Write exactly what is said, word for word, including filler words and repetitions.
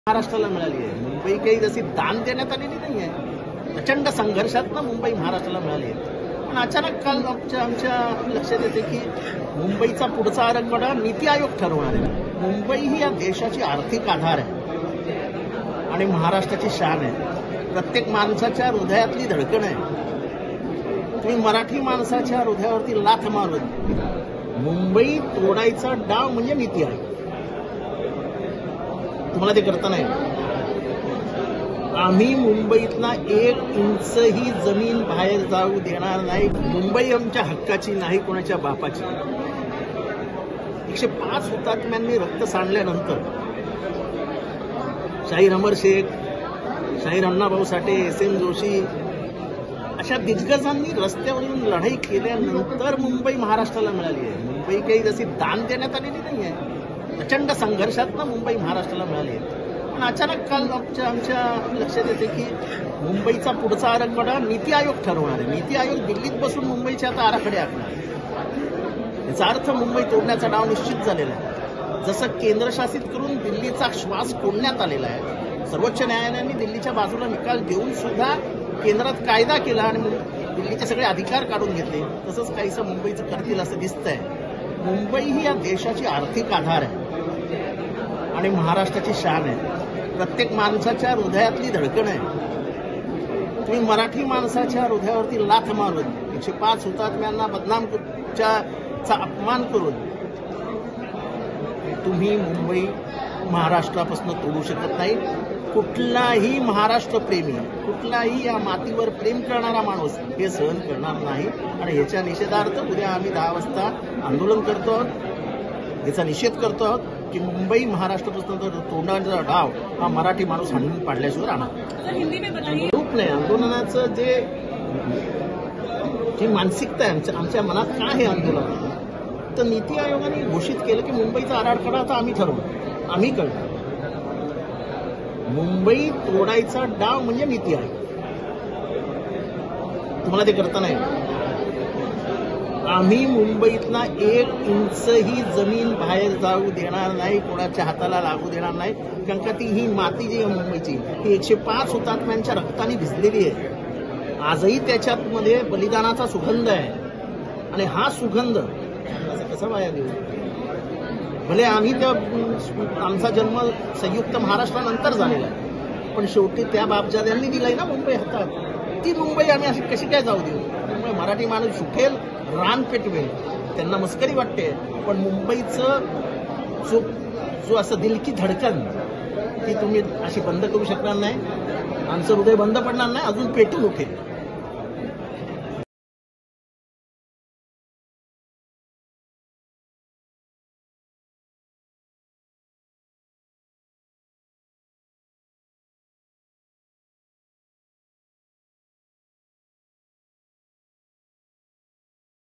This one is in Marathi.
महाराष्ट्राला मिळाली आहे. मुंबई काही जशी दान देण्यात आलेली नाही आहे. प्रचंड संघर्षातनं मुंबई महाराष्ट्राला मिळाली आहे. पण अचानक काल आमच्या आमच्या लक्षात येते की मुंबईचा पुढचा आराखडा नीती आयोग ठरवणार आहे. मुंबई ही या देशाची आर्थिक आधार आहे आणि महाराष्ट्राची शान आहे. प्रत्येक माणसाच्या हृदयातली धडकण आहे. तुम्ही मराठी माणसाच्या हृदयावरती लाथ मारून मुंबई तोडायचा डाव म्हणजे नीती आयोग. तुम्हाला ते करता नाही. आम्ही मुंबईतला एक इंचही जमीन बाहेर जाऊ देणार नाही. मुंबई आमच्या हक्काची नाही, कोणाच्या बापाची. एकशे पाच हुतात्म्यांनी रक्त सांडल्यानंतर शाहीर अमर शेख, शाहीर अण्णाभाऊ साठे, एस एम जोशी अशा दिग्गजांनी रस्त्यावरून लढाई केल्यानंतर मुंबई महाराष्ट्राला मिळाली आहे. मुंबई काही जशी दान देण्यात आलेली नाही आहे. प्रचंड संघर्षातनं मुंबई महाराष्ट्राला मिळाली आहे. पण अचानक काल आमच्या आमच्या लक्षात येते की मुंबईचा पुढचा आराखडा नीती आयोग ठरवणार आहे. नीती आयोग दिल्लीत बसून मुंबईचे आता आराखडे आखणार. याचा अर्थ मुंबई तोडण्याचा डाव निश्चित झालेला आहे. जसं केंद्रशासित करून दिल्लीचा श्वास कोंडण्यात आलेला आहे. सर्वोच्च न्यायालयाने दिल्लीच्या बाजूला निकाल देऊन सुद्धा केंद्रात कायदा केला आणि दिल्लीचे सगळे अधिकार काढून घेतले. तसंच काहीसं मुंबईचं करतील असं दिसतंय. मुंबई ही या देशाची आर्थिक आधार आहे आणि महाराष्ट्राची शान आहे. प्रत्येक माणसाच्या हृदयातली धडकण आहे. तुम्ही मराठी माणसाच्या हृदयावरती लाथ मारून एकशे पाच हुतात्म्यांना बदनामच्या अपमान करून तुम्ही मुंबई महाराष्ट्रापासून तोडू शकत नाही. कुठलाही महाराष्ट्र प्रेमी, कुठलाही या मातीवर प्रेम करणारा माणूस हे सहन करणार नाही. आणि ह्याच्या निषेधार्थ उद्या आम्ही दहा वाजता आंदोलन करतो आहोत. याचा निषेध करतो आहोत की मुंबई महाराष्ट्रापासून तोडण्याचा डाव हा मराठी माणूस हाणून पाडल्याशिवाय राहणार रूप नाही. आंदोलनाचं जे जी मानसिकता आहे आमच्या आमच्या मनात काय आहे आंदोलन, तर नीती आयोगाने घोषित केलं की मुंबईचा आराखडा आता आम्ही ठरवू, आम्ही कळू. मुंबई तोडायचा डाव म्हणजे नीती आयोग. तुम्हाला ते करता नाही. आम्ही मुंबईतला एक इंचही जमीन बाहेर जाऊ देणार नाही, कोणाच्या हाताला लागू देणार नाही. कारण का ती ही माती जी आहे मुंबईची ती एकशे पाच हुतात्म्यांच्या रक्ताने भिजलेली आहे. आजही त्याच्यात मध्ये बलिदानाचा सुगंध आहे आणि हा सुगंध कसा वाया देऊ. भले आम्ही त्या आमचा जन्म संयुक्त महाराष्ट्रानंतर झालेला आहे, पण शेवटी त्या बापजाद्यांनी दिलाय ना मुंबई हातात. ती मुंबई आम्ही अशी कशी काय जाऊ देऊ. त्यामुळे मराठी माणूस सुखेल, रान पेटवेल, त्यांना मस्करी वाटते. पण मुंबईचं जो जो असं दिल की धडकन ती तुम्ही अशी बंद करू शकणार नाही. आमचं हृदय बंद पडणार नाही, अजून पेटून उठेल.